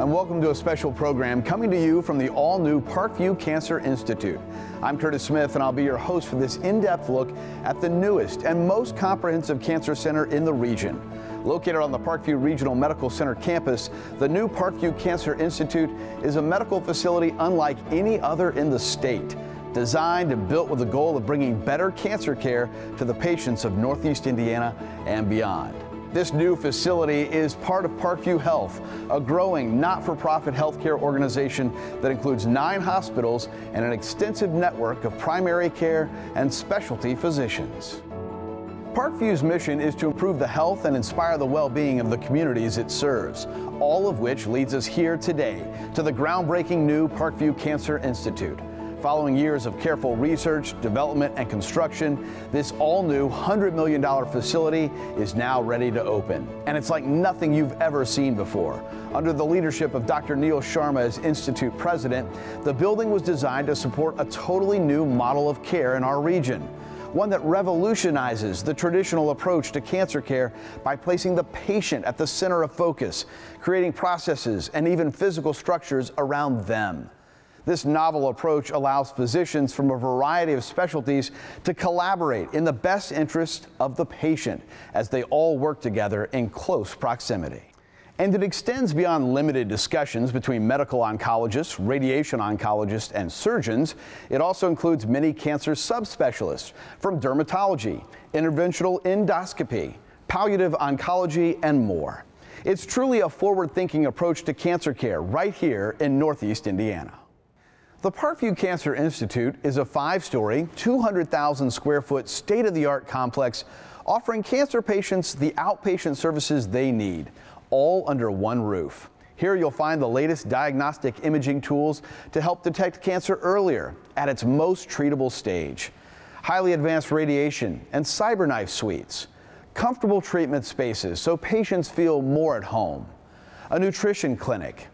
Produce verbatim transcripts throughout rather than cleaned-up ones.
and welcome to a special program coming to you from the all-new Parkview Cancer Institute. I'm Curtis Smith, and I'll be your host for this in-depth look at the newest and most comprehensive cancer center in the region. Located on the Parkview Regional Medical Center campus, the new Parkview Cancer Institute is a medical facility unlike any other in the state, designed and built with the goal of bringing better cancer care to the patients of Northeast Indiana and beyond. This new facility is part of Parkview Health, a growing not-for-profit healthcare organization that includes nine hospitals and an extensive network of primary care and specialty physicians. Parkview's mission is to improve the health and inspire the well-being of the communities it serves, all of which leads us here today to the groundbreaking new Parkview Cancer Institute. Following years of careful research, development, and construction, this all-new one hundred million dollar facility is now ready to open. And it's like nothing you've ever seen before. Under the leadership of Doctor Neil Sharma as Institute President, the building was designed to support a totally new model of care in our region, one that revolutionizes the traditional approach to cancer care by placing the patient at the center of focus, creating processes and even physical structures around them. This novel approach allows physicians from a variety of specialties to collaborate in the best interest of the patient as they all work together in close proximity. And it extends beyond limited discussions between medical oncologists, radiation oncologists, and surgeons. It also includes many cancer subspecialists from dermatology, interventional endoscopy, palliative oncology, and more. It's truly a forward-thinking approach to cancer care right here in Northeast Indiana. The Parkview Cancer Institute is a five-story, two hundred thousand square foot state-of-the-art complex offering cancer patients the outpatient services they need, all under one roof. Here you'll find the latest diagnostic imaging tools to help detect cancer earlier at its most treatable stage, highly advanced radiation and cyberknife suites, comfortable treatment spaces so patients feel more at home, a nutrition clinic,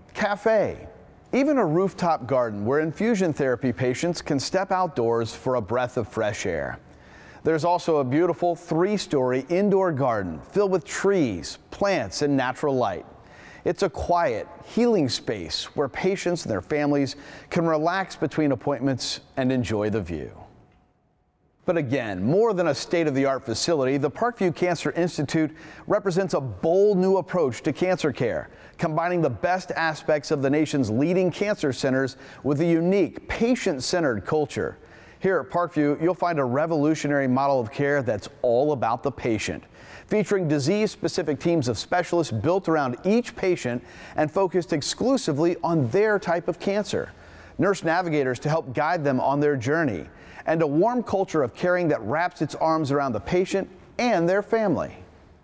cafe, even a rooftop garden where infusion therapy patients can step outdoors for a breath of fresh air. There's also a beautiful three-story indoor garden filled with trees, plants, and natural light. It's a quiet, healing space where patients and their families can relax between appointments and enjoy the view. But again, more than a state-of-the-art facility, the Parkview Cancer Institute represents a bold new approach to cancer care, combining the best aspects of the nation's leading cancer centers with a unique, patient-centered culture. Here at Parkview, you'll find a revolutionary model of care that's all about the patient, featuring disease-specific teams of specialists built around each patient and focused exclusively on their type of cancer, nurse navigators to help guide them on their journey, and a warm culture of caring that wraps its arms around the patient and their family.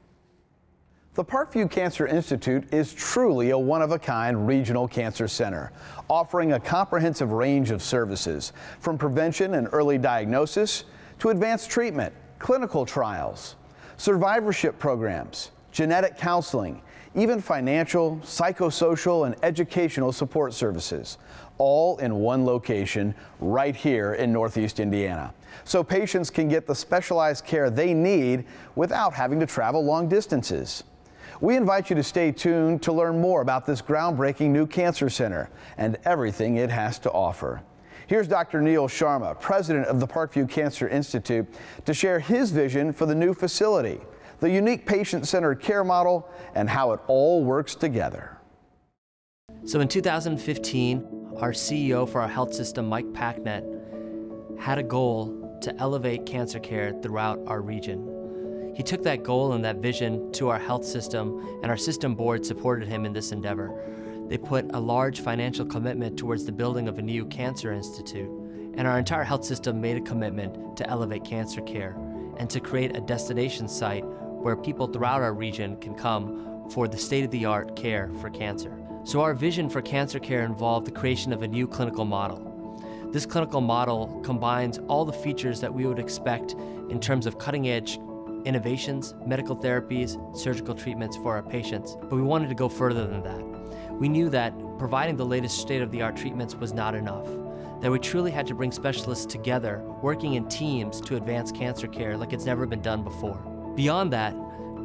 The Parkview Cancer Institute is truly a one-of-a-kind regional cancer center, offering a comprehensive range of services, from prevention and early diagnosis to advanced treatment, clinical trials, survivorship programs, genetic counseling, even financial, psychosocial, and educational support services, all in one location right here in Northeast Indiana, so patients can get the specialized care they need without having to travel long distances. We invite you to stay tuned to learn more about this groundbreaking new cancer center and everything it has to offer. Here's Doctor Neil Sharma, president of the Parkview Cancer Institute, to share his vision for the new facility, the unique patient-centered care model, and how it all works together. So in two thousand fifteen, our C E O for our health system, Mike Packnett, had a goal to elevate cancer care throughout our region. He took that goal and that vision to our health system, and our system board supported him in this endeavor. They put a large financial commitment towards the building of a new cancer institute, and our entire health system made a commitment to elevate cancer care and to create a destination site where people throughout our region can come for the state-of-the-art care for cancer. So our vision for cancer care involved the creation of a new clinical model. This clinical model combines all the features that we would expect in terms of cutting-edge innovations, medical therapies, surgical treatments for our patients, but we wanted to go further than that. We knew that providing the latest state-of-the-art treatments was not enough, that we truly had to bring specialists together, working in teams to advance cancer care like it's never been done before. Beyond that,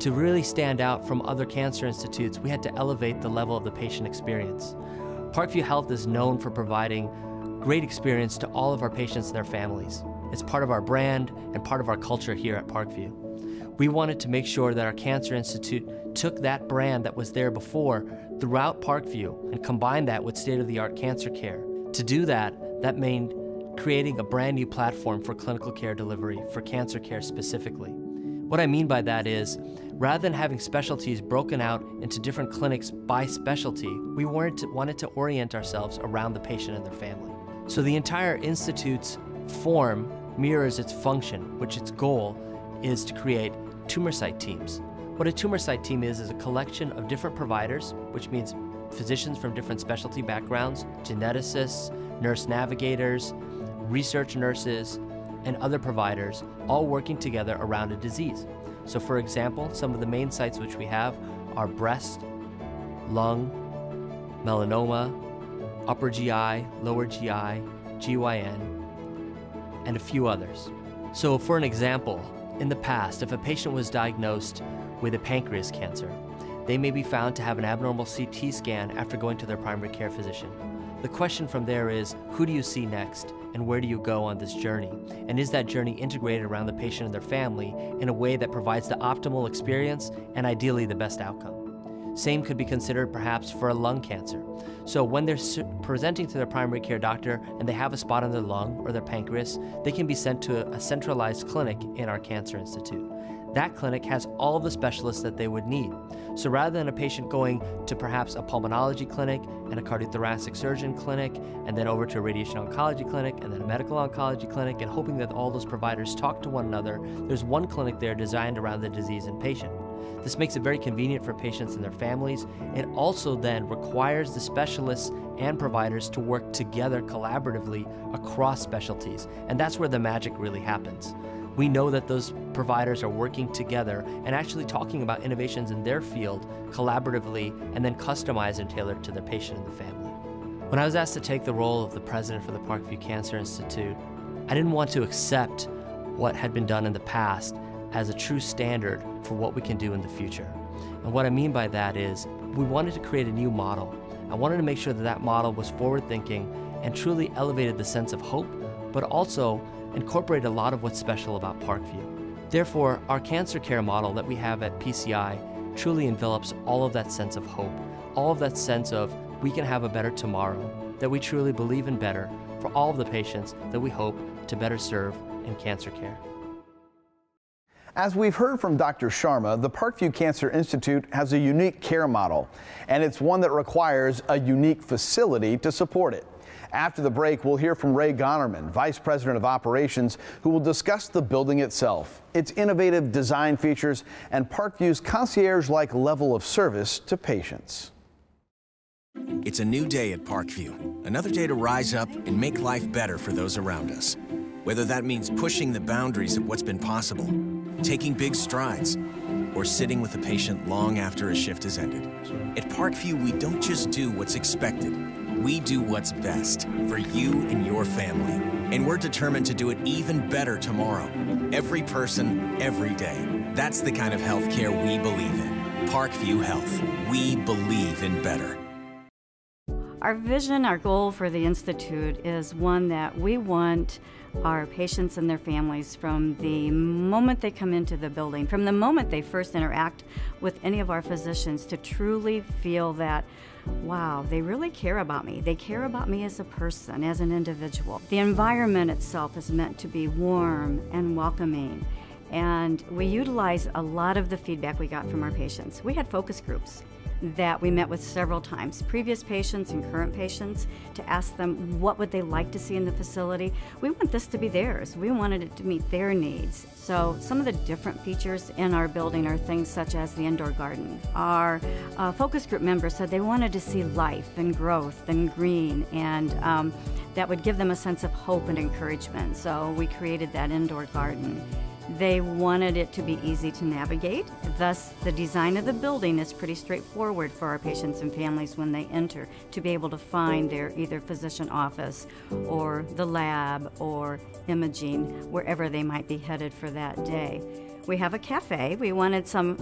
To really stand out from other cancer institutes, we had to elevate the level of the patient experience. Parkview Health is known for providing great experience to all of our patients and their families. It's part of our brand and part of our culture here at Parkview. We wanted to make sure that our Cancer Institute took that brand that was there before throughout Parkview and combined that with state-of-the-art cancer care. To do that, that meant creating a brand new platform for clinical care delivery, for cancer care specifically. What I mean by that is, rather than having specialties broken out into different clinics by specialty, we wanted to, wanted to orient ourselves around the patient and their family. So the entire Institute's form mirrors its function, which its goal is to create tumor site teams. What a tumor site team is, is a collection of different providers, which means physicians from different specialty backgrounds, geneticists, nurse navigators, research nurses, and other providers, all working together around a disease. So for example, some of the main sites which we have are breast, lung, melanoma, upper G I, lower G I, G Y N, and a few others. So for an example, in the past, if a patient was diagnosed with a pancreas cancer, they may be found to have an abnormal C T scan after going to their primary care physician. The question from there is, who do you see next, and where do you go on this journey? And is that journey integrated around the patient and their family in a way that provides the optimal experience and ideally the best outcome? Same could be considered perhaps for a lung cancer. So when they're presenting to their primary care doctor and they have a spot on their lung or their pancreas, they can be sent to a centralized clinic in our Cancer Institute. That clinic has all the specialists that they would need. So rather than a patient going to perhaps a pulmonology clinic and a cardiothoracic surgeon clinic, and then over to a radiation oncology clinic, and then a medical oncology clinic, and hoping that all those providers talk to one another, there's one clinic there designed around the disease and patient. This makes it very convenient for patients and their families. It also then requires the specialists and providers to work together collaboratively across specialties, and that's where the magic really happens. We know that those providers are working together and actually talking about innovations in their field collaboratively and then customized and tailored to the patient and the family. When I was asked to take the role of the president for the Parkview Cancer Institute, I didn't want to accept what had been done in the past as a true standard for what we can do in the future. And what I mean by that is, we wanted to create a new model. I wanted to make sure that that model was forward-thinking and truly elevated the sense of hope, but also incorporate a lot of what's special about Parkview. Therefore, our cancer care model that we have at P C I truly envelops all of that sense of hope, all of that sense of we can have a better tomorrow, that we truly believe in better for all of the patients that we hope to better serve in cancer care. As we've heard from Doctor Sharma, the Parkview Cancer Institute has a unique care model, and it's one that requires a unique facility to support it. After the break, we'll hear from Ray Gonerman, Vice President of Operations, who will discuss the building itself, its innovative design features, and Parkview's concierge-like level of service to patients. It's a new day at Parkview, another day to rise up and make life better for those around us. Whether that means pushing the boundaries of what's been possible, taking big strides, or sitting with a patient long after a shift has ended. At Parkview, we don't just do what's expected. We do what's best for you and your family. And we're determined to do it even better tomorrow. Every person, every day. That's the kind of healthcare we believe in. Parkview Health. We believe in better. Our vision, our goal for the Institute is one that we want our patients and their families, from the moment they come into the building, from the moment they first interact with any of our physicians, to truly feel that, wow, they really care about me. They care about me as a person, as an individual. The environment itself is meant to be warm and welcoming. And we utilize a lot of the feedback we got from our patients. We had focus groups that we met with several times, previous patients and current patients, to ask them what would they like to see in the facility. We want this to be theirs. We wanted it to meet their needs. So some of the different features in our building are things such as the indoor garden. Our uh, focus group members said they wanted to see life and growth and green, and um, that would give them a sense of hope and encouragement. So we created that indoor garden. They wanted it to be easy to navigate. Thus, the design of the building is pretty straightforward for our patients and families when they enter, to be able to find their either physician office or the lab or imaging, wherever they might be headed for that day. We have a cafe. We wanted some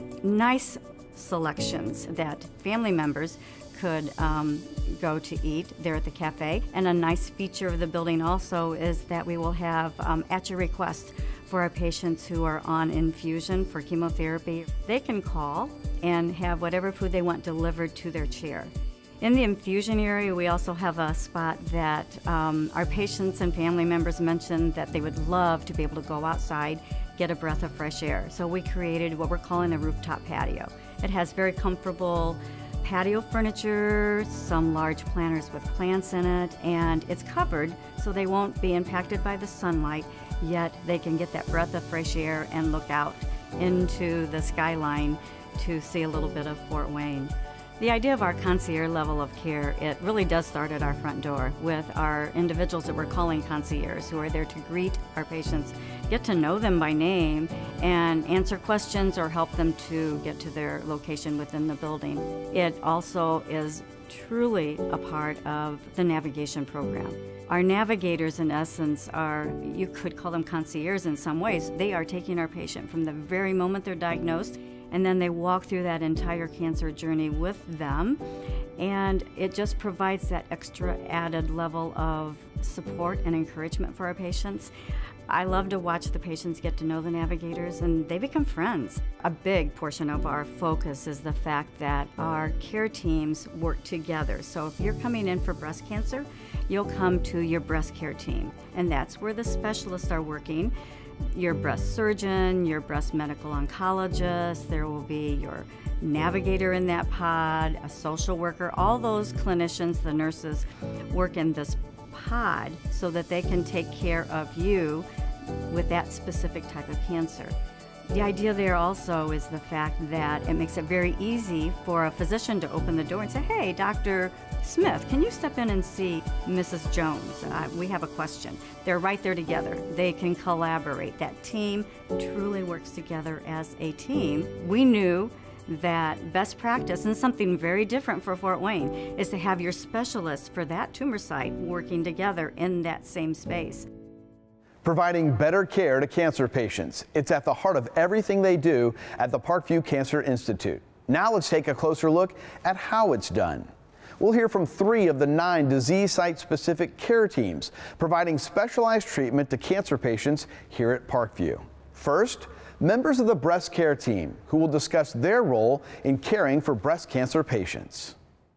nice selections that family members could um, go to eat there at the cafe. And a nice feature of the building also is that we will have um, at your request for our patients who are on infusion for chemotherapy. They can call and have whatever food they want delivered to their chair. In the infusion area, we also have a spot that um, our patients and family members mentioned that they would love to be able to go outside, get a breath of fresh air. So we created what we're calling a rooftop patio. It has very comfortable patio furniture, some large planters with plants in it, and it's covered so they won't be impacted by the sunlight, yet they can get that breath of fresh air and look out into the skyline to see a little bit of Fort Wayne. The idea of our concierge level of care, it really does start at our front door with our individuals that we're calling concierges, who are there to greet our patients, get to know them by name, and answer questions or help them to get to their location within the building. It also is truly a part of the navigation program. Our navigators, in essence, are, you could call them concierges in some ways. They are taking our patient from the very moment they're diagnosed, and then they walk through that entire cancer journey with them, and it just provides that extra added level of support and encouragement for our patients. I love to watch the patients get to know the navigators, and they become friends. A big portion of our focus is the fact that our care teams work together. So if you're coming in for breast cancer, you'll come to your breast care team, and that's where the specialists are working. Your breast surgeon, your breast medical oncologist, there will be your navigator in that pod, a social worker. All those clinicians, the nurses, work in this pod so that they can take care of you with that specific type of cancer. The idea there also is the fact that it makes it very easy for a physician to open the door and say, hey, Doctor Smith, can you step in and see Missus Jones? Uh, we have a question. They're right there together. They can collaborate. That team truly works together as a team. We knew that best practice, and something very different for Fort Wayne, is to have your specialists for that tumor site working together in that same space. Providing better care to cancer patients. It's at the heart of everything they do at the Parkview Cancer Institute. Now let's take a closer look at how it's done. We'll hear from three of the nine disease site-specific care teams providing specialized treatment to cancer patients here at Parkview. First, members of the breast care team, who will discuss their role in caring for breast cancer patients.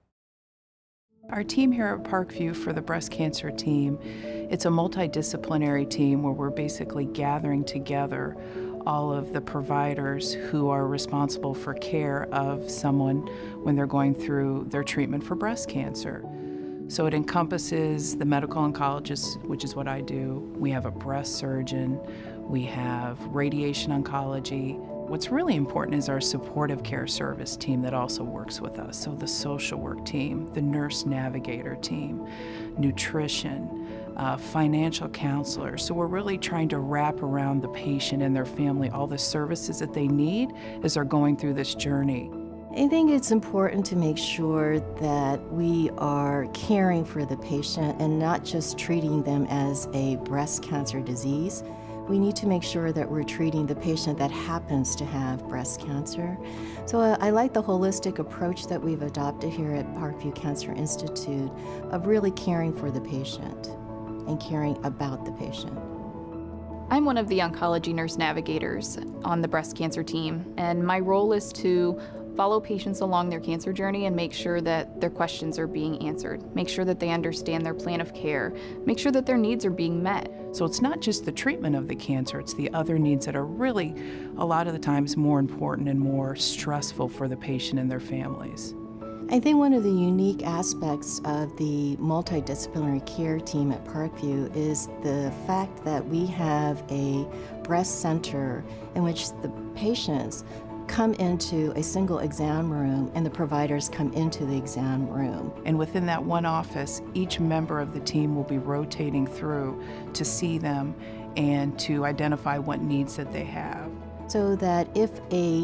Our team here at Parkview for the breast cancer team, it's a multidisciplinary team where we're basically gathering together all of the providers who are responsible for care of someone when they're going through their treatment for breast cancer. So it encompasses the medical oncologist, which is what I do. We have a breast surgeon. We have radiation oncology. What's really important is our supportive care service team that also works with us. So the social work team, the nurse navigator team, nutrition, uh, financial counselors. So we're really trying to wrap around the patient and their family all the services that they need as they're going through this journey. I think it's important to make sure that we are caring for the patient and not just treating them as a breast cancer disease. We need to make sure that we're treating the patient that happens to have breast cancer. So uh, I like the holistic approach that we've adopted here at Parkview Cancer Institute of really caring for the patient and caring about the patient. I'm one of the oncology nurse navigators on the breast cancer team, and my role is to follow patients along their cancer journey and make sure that their questions are being answered, make sure that they understand their plan of care, make sure that their needs are being met. So it's not just the treatment of the cancer, it's the other needs that are really, a lot of the times, more important and more stressful for the patient and their families. I think one of the unique aspects of the multidisciplinary care team at Parkview is the fact that we have a breast center in which the patients come into a single exam room and the providers come into the exam room. And within that one office, each member of the team will be rotating through to see them and to identify what needs that they have. So that if a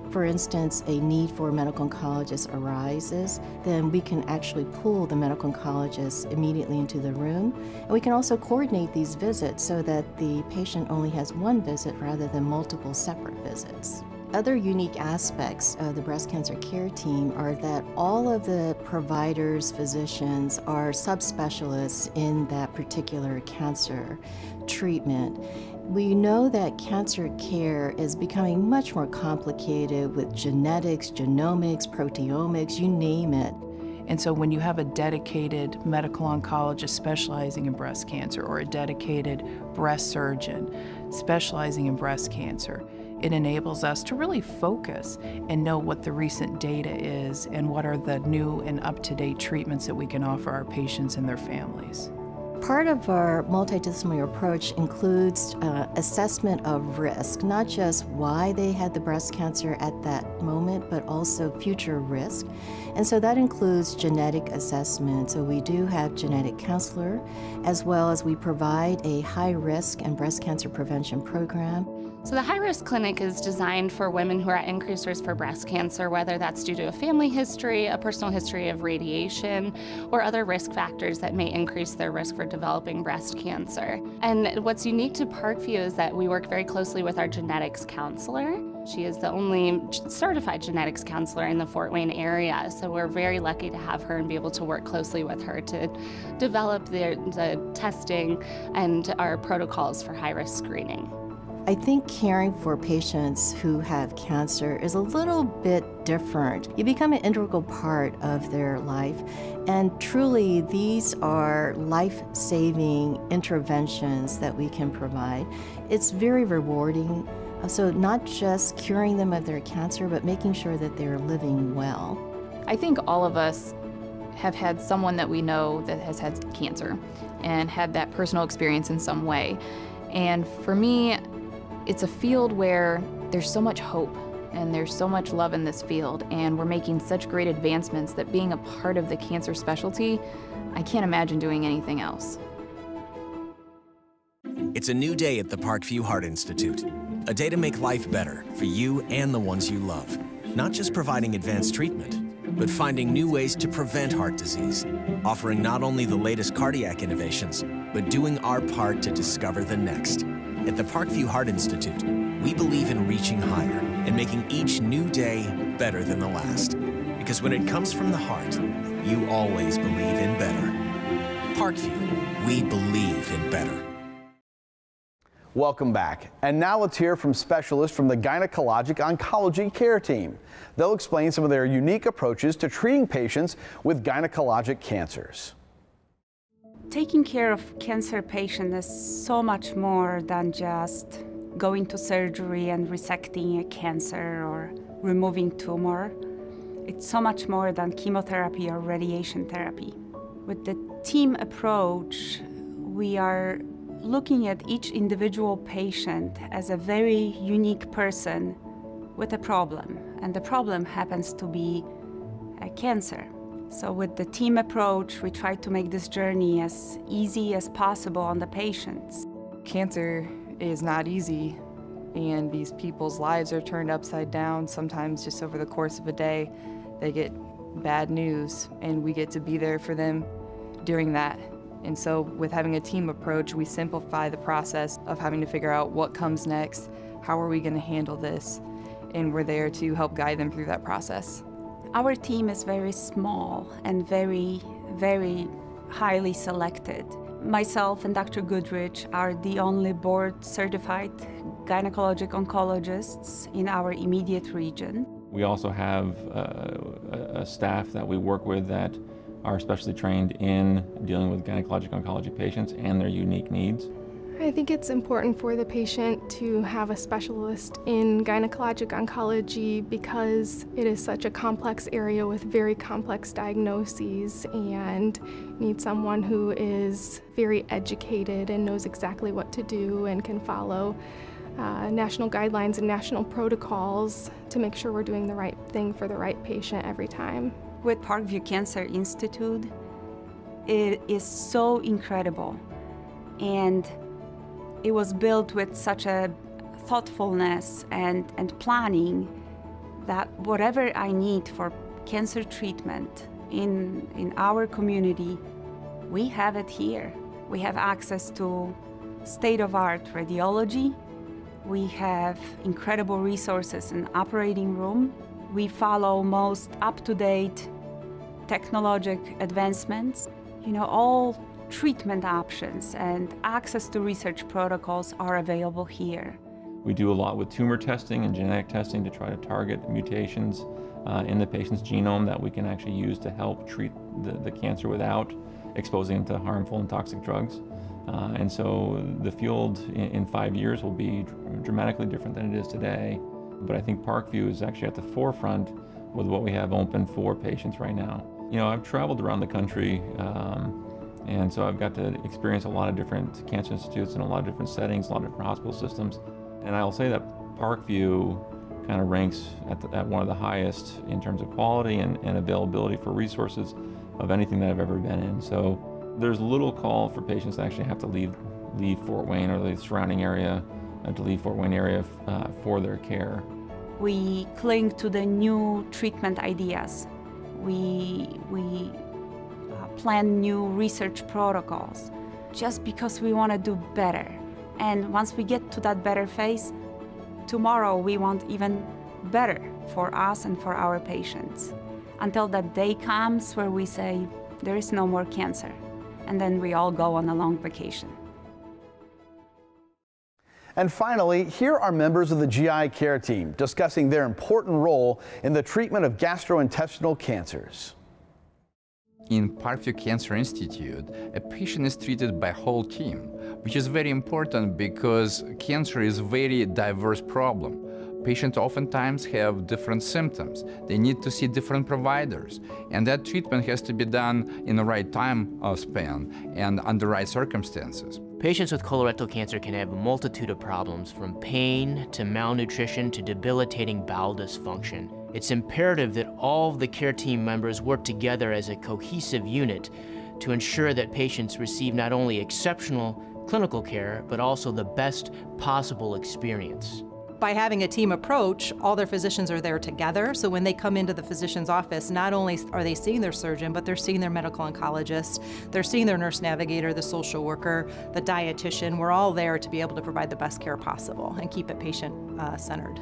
for instance, a need for a medical oncologist arises, then we can actually pull the medical oncologist immediately into the room. And we can also coordinate these visits so that the patient only has one visit rather than multiple separate visits. Other unique aspects of the breast cancer care team are that all of the providers, physicians are subspecialists in that particular cancer treatment. We know that cancer care is becoming much more complicated with genetics, genomics, proteomics, you name it. And so when you have a dedicated medical oncologist specializing in breast cancer or a dedicated breast surgeon specializing in breast cancer, it enables us to really focus and know what the recent data is and what are the new and up-to-date treatments that we can offer our patients and their families. Part of our multidisciplinary approach includes uh, assessment of risk, not just why they had the breast cancer at that moment, but also future risk. And so that includes genetic assessment. So we do have genetic counselor, as well as we provide a high risk and breast cancer prevention program. So the high-risk clinic is designed for women who are at increased risk for breast cancer, whether that's due to a family history, a personal history of radiation, or other risk factors that may increase their risk for developing breast cancer. And what's unique to Parkview is that we work very closely with our genetics counselor. She is the only certified genetics counselor in the Fort Wayne area, so we're very lucky to have her and be able to work closely with her to develop the, the testing and our protocols for high-risk screening. I think caring for patients who have cancer is a little bit different. You become an integral part of their life, and truly these are life-saving interventions that we can provide. It's very rewarding. So not just curing them of their cancer, but making sure that they're living well. I think all of us have had someone that we know that has had cancer and had that personal experience in some way. And for me, it's a field where there's so much hope and there's so much love in this field, and we're making such great advancements that being a part of the cancer specialty, I can't imagine doing anything else. It's a new day at the Parkview Heart Institute. A day to make life better for you and the ones you love. Not just providing advanced treatment, but finding new ways to prevent heart disease. Offering not only the latest cardiac innovations, but doing our part to discover the next. At the Parkview Heart Institute, we believe in reaching higher and making each new day better than the last. Because when it comes from the heart, you always believe in better. Parkview, we believe in better. Welcome back. And now let's hear from specialists from the Gynecologic Oncology Care Team. They'll explain some of their unique approaches to treating patients with gynecologic cancers. Taking care of cancer patients is so much more than just going to surgery and resecting a cancer or removing tumor. It's so much more than chemotherapy or radiation therapy. With the team approach, we are looking at each individual patient as a very unique person with a problem, and the problem happens to be a cancer. So with the team approach, we try to make this journey as easy as possible on the patients. Cancer is not easy, and these people's lives are turned upside down. Sometimes just over the course of a day, they get bad news, and we get to be there for them during that. And so with having a team approach, we simplify the process of having to figure out what comes next, how are we going to handle this, and we're there to help guide them through that process. Our team is very small and very, very highly selected. Myself and Doctor Goodrich are the only board-certified gynecologic oncologists in our immediate region. We also have uh, a staff that we work with that are specially trained in dealing with gynecologic oncology patients and their unique needs. I think it's important for the patient to have a specialist in gynecologic oncology because it is such a complex area with very complex diagnoses, and need someone who is very educated and knows exactly what to do and can follow uh, national guidelines and national protocols to make sure we're doing the right thing for the right patient every time. With Parkview Cancer Institute, it is so incredible, and it was built with such a thoughtfulness and, and planning that whatever I need for cancer treatment in, in our community, we have it here. We have access to state-of-art radiology. We have incredible resources in operating room. We follow most up-to-date technologic advancements. You know, all treatment options and access to research protocols are available here. We do a lot with tumor testing and genetic testing to try to target mutations uh, in the patient's genome that we can actually use to help treat the, the cancer without exposing them to harmful and toxic drugs. Uh, and so the field in, in five years will be dr dramatically different than it is today. But I think Parkview is actually at the forefront with what we have open for patients right now. You know, I've traveled around the country, um, and so I've got to experience a lot of different cancer institutes in a lot of different settings, a lot of different hospital systems. And I'll say that Parkview kind of ranks at, the, at one of the highest in terms of quality and, and availability for resources of anything that I've ever been in. So there's little call for patients to actually have to leave, leave Fort Wayne or the surrounding area, uh, to leave Fort Wayne area uh, for their care. We cling to the new treatment ideas. We, we uh, plan new research protocols just because we want to do better. And once we get to that better phase, tomorrow we want even better for us and for our patients. Until that day comes where we say, there is no more cancer. And then we all go on a long vacation. And finally, here are members of the G I care team discussing their important role in the treatment of gastrointestinal cancers. In Parkview Cancer Institute, a patient is treated by a whole team, which is very important because cancer is a very diverse problem. Patients oftentimes have different symptoms. They need to see different providers, and that treatment has to be done in the right time span and under right circumstances. Patients with colorectal cancer can have a multitude of problems, from pain to malnutrition to debilitating bowel dysfunction. It's imperative that all of the care team members work together as a cohesive unit to ensure that patients receive not only exceptional clinical care, but also the best possible experience. By having a team approach, all their physicians are there together, so when they come into the physician's office, not only are they seeing their surgeon, but they're seeing their medical oncologist, they're seeing their nurse navigator, the social worker, the dietitian. We're all there to be able to provide the best care possible and keep it patient-centered.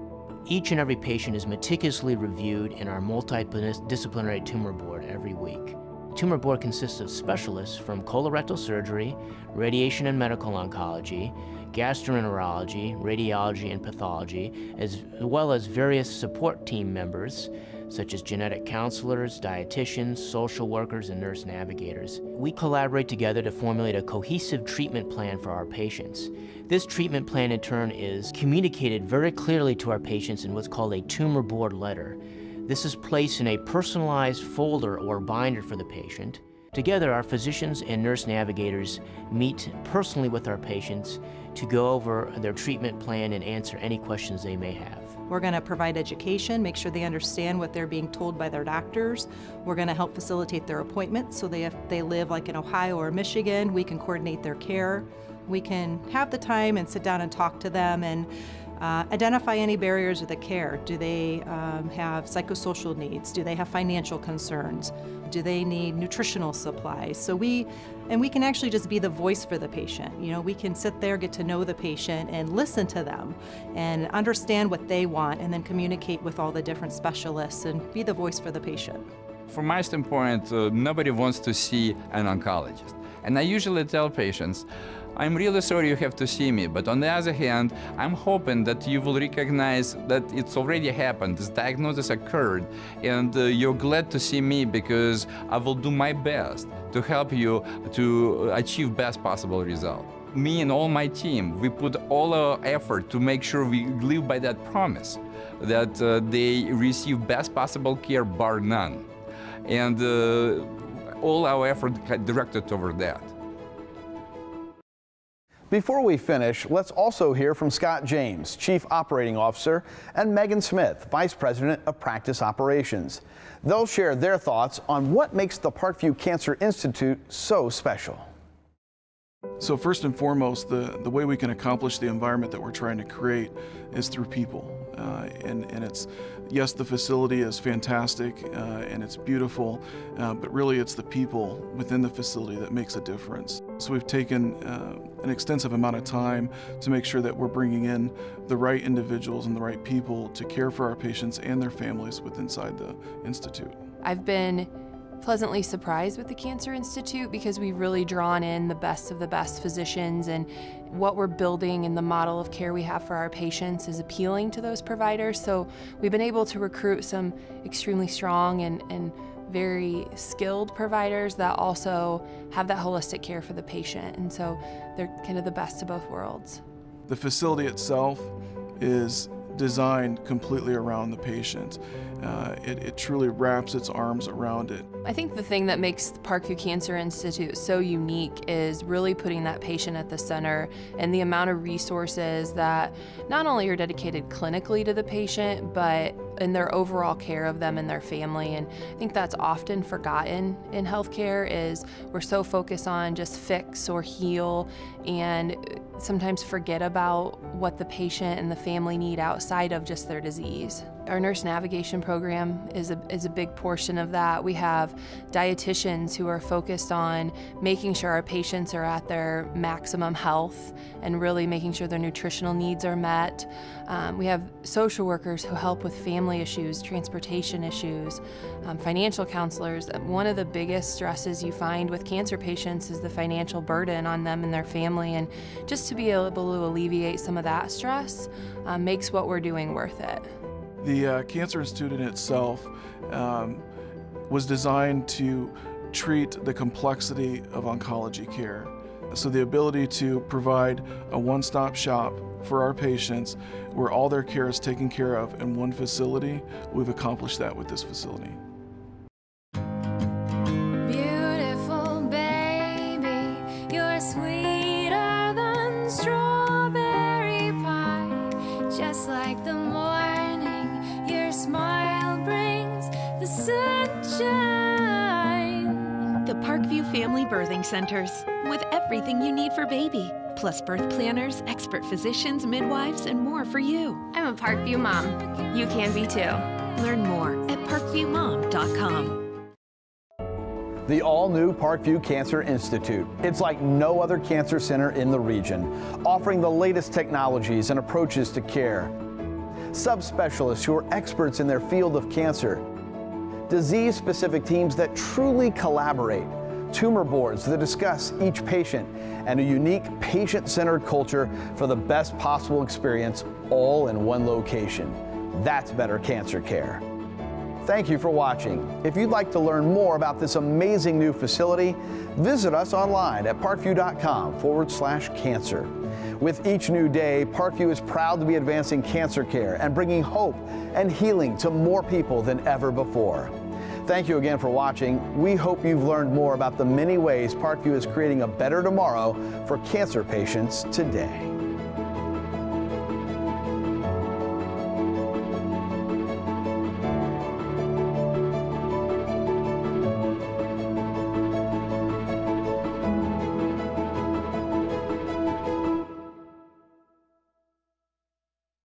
Each and every patient is meticulously reviewed in our multidisciplinary tumor board every week. The tumor board consists of specialists from colorectal surgery, radiation and medical oncology, gastroenterology, radiology, and pathology, as well as various support team members, such as genetic counselors, dietitians, social workers, and nurse navigators. We collaborate together to formulate a cohesive treatment plan for our patients. This treatment plan, in turn, is communicated very clearly to our patients in what's called a tumor board letter. This is placed in a personalized folder or binder for the patient. Together, our physicians and nurse navigators meet personally with our patients to go over their treatment plan and answer any questions they may have. We're going to provide education, make sure they understand what they're being told by their doctors. We're going to help facilitate their appointments, so they, if they live like in Ohio or Michigan, we can coordinate their care. We can have the time and sit down and talk to them and Uh, identify any barriers of the care. Do they um, have psychosocial needs? Do they have financial concerns? Do they need nutritional supplies? So we, and we can actually just be the voice for the patient. You know, we can sit there, get to know the patient and listen to them and understand what they want, and then communicate with all the different specialists and be the voice for the patient. From my standpoint, uh, nobody wants to see an oncologist. And I usually tell patients, I'm really sorry you have to see me, but on the other hand, I'm hoping that you will recognize that it's already happened, this diagnosis occurred, and uh, you're glad to see me because I will do my best to help you to achieve best possible result. Me and all my team, we put all our effort to make sure we live by that promise, that uh, they receive best possible care bar none. And uh, all our effort directed toward that. Before we finish, let's also hear from Scott James, Chief Operating Officer, and Megan Smith, Vice President of Practice Operations. They'll share their thoughts on what makes the Parkview Cancer Institute so special. So first and foremost, the, the way we can accomplish the environment that we're trying to create is through people. Uh, and, and it's, yes, the facility is fantastic uh, and it's beautiful, uh, but really it's the people within the facility that makes a difference. So we've taken uh, an extensive amount of time to make sure that we're bringing in the right individuals and the right people to care for our patients and their families within inside the Institute. I've been pleasantly surprised with the Cancer Institute because we've really drawn in the best of the best physicians, and what we're building and the model of care we have for our patients is appealing to those providers. So we've been able to recruit some extremely strong and, and very skilled providers that also have that holistic care for the patient, and so they're kind of the best of both worlds. The facility itself is designed completely around the patient. Uh, it, it truly wraps its arms around it. I think the thing that makes the Parkview Cancer Institute so unique is really putting that patient at the center, and the amount of resources that not only are dedicated clinically to the patient, but in their overall care of them and their family. And I think that's often forgotten in healthcare, is we're so focused on just fix or heal and sometimes forget about what the patient and the family need outside of just their disease. Our nurse navigation program is a, is a big portion of that. We have dietitians who are focused on making sure our patients are at their maximum health and really making sure their nutritional needs are met. Um, we have social workers who help with family issues, transportation issues, um, financial counselors. One of the biggest stresses you find with cancer patients is the financial burden on them and their family, and just to be able to alleviate some of that stress uh, makes what we're doing worth it. The uh, Cancer Institute in itself um, was designed to treat the complexity of oncology care. So the ability to provide a one-stop shop for our patients where all their care is taken care of in one facility, we've accomplished that with this facility. Beautiful baby, you're sweeter than strawberry pie, just like the morning. Your smile brings the sunshine. The Parkview Family Birthing Centers, with everything you need for baby, plus birth planners, expert physicians, midwives, and more for you. I'm a Parkview mom. You can be too. Learn more at parkview mom dot com. The all-new Parkview Cancer Institute. It's like no other cancer center in the region, offering the latest technologies and approaches to care. Subspecialists who are experts in their field of cancer, disease-specific teams that truly collaborate, tumor boards that discuss each patient, and a unique patient-centered culture for the best possible experience, all in one location. That's better cancer care. Thank you for watching. If you'd like to learn more about this amazing new facility, visit us online at parkview.com forward slash cancer. With each new day, Parkview is proud to be advancing cancer care and bringing hope and healing to more people than ever before. Thank you again for watching. We hope you've learned more about the many ways Parkview is creating a better tomorrow for cancer patients today.